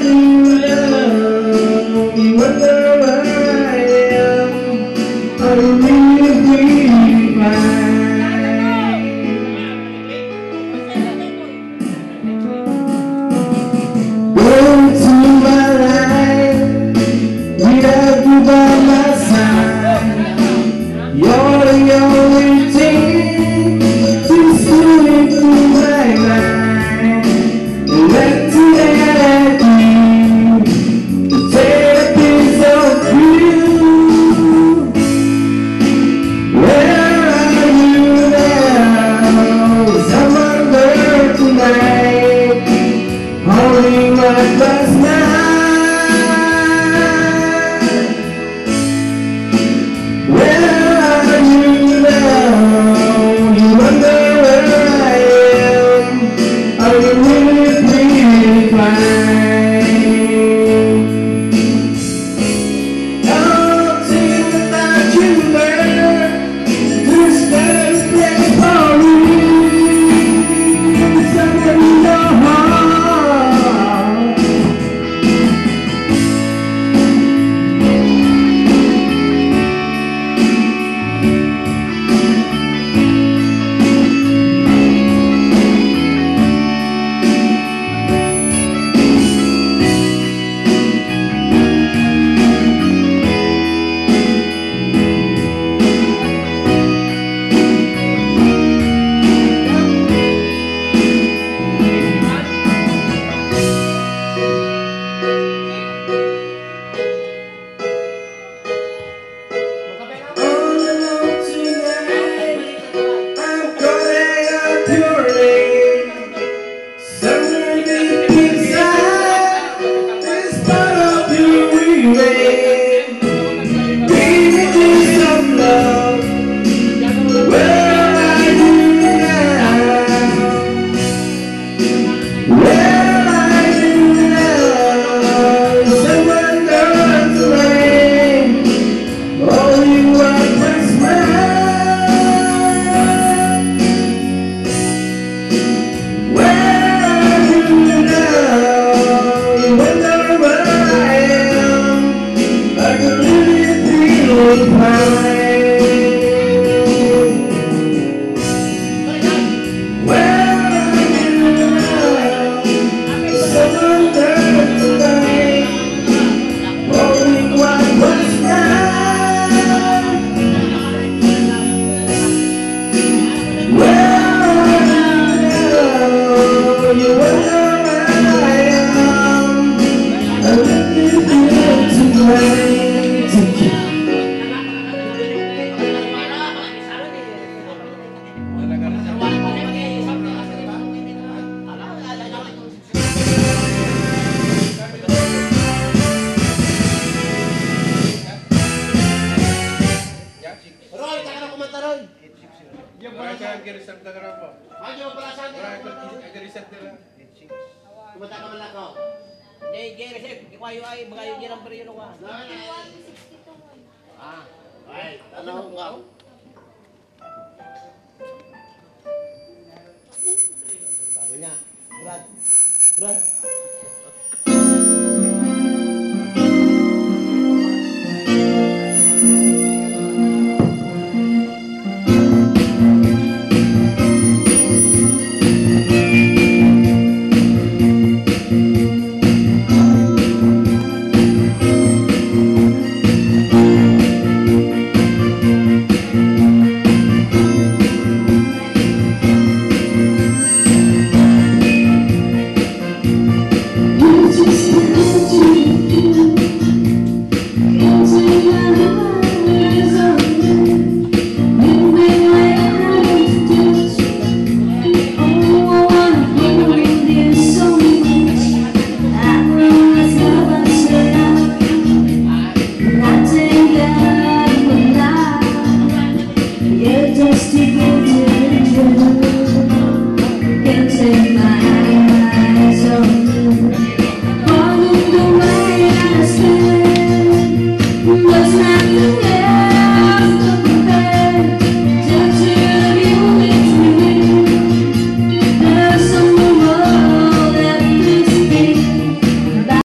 you love, you wonder where I am. Are you really fine? Go to my life without you by my side. You're the only thing to slip through my mind. Let today take a piece of you. Where are you now? Someone there tonight, holding what was mine. Where are you now? You wonder where I am. Are you really feeling fine? Don't think about you, girl. This best place for you. Somewhere in your heart. Bagonya, berat, berat.